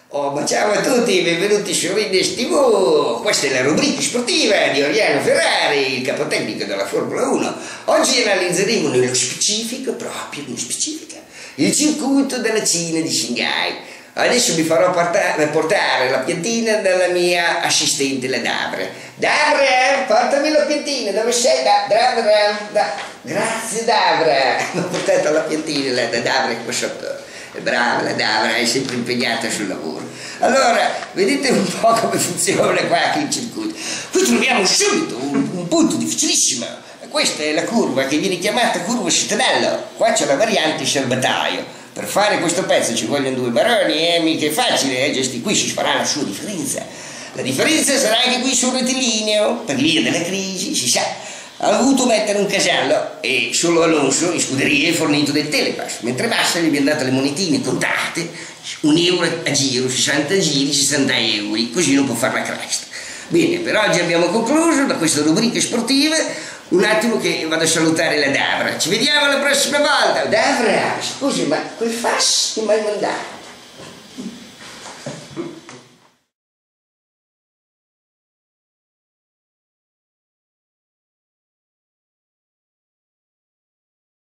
Oh, ma ciao a tutti, benvenuti su Rindes TV. Questa è la rubrica sportiva di Oriano Ferrari, il capotecnico della Formula 1. Oggi analizzeremo nello specifico, proprio nello specifico, il circuito della Cina di Shanghai. Adesso vi farò portare la piantina dalla mia assistente, la Dabra. Dabra, portami la piantina, dove sei? Grazie Dabra, mi ha portato la piantina, la Dabra qua sotto. È brava la Dabra, è sempre impegnata sul lavoro. Allora, vedete un po' come funziona qua il circuito. Qui troviamo subito un punto difficilissimo. Questa è la curva che viene chiamata curva Cittadella. Qua c'è la variante serbataio. Per fare questo pezzo ci vogliono due baroni, mica è facile, qui si farà la sua differenza. La differenza sarà anche qui sul rettilineo, per via della crisi, si sa. Ha dovuto mettere un casello e solo Alonso in scuderia è fornito del telepass, mentre Massa gli abbiamo dato le monetine contate, €1 a giro, 60 giri, 60 euro, così non può fare la cresta. Bene, per oggi abbiamo concluso da questa rubrica sportiva. Un attimo che vado a salutare la Dabra. Ci vediamo la prossima volta. Dabra, scusi, ma quel fax che mi hai mandato?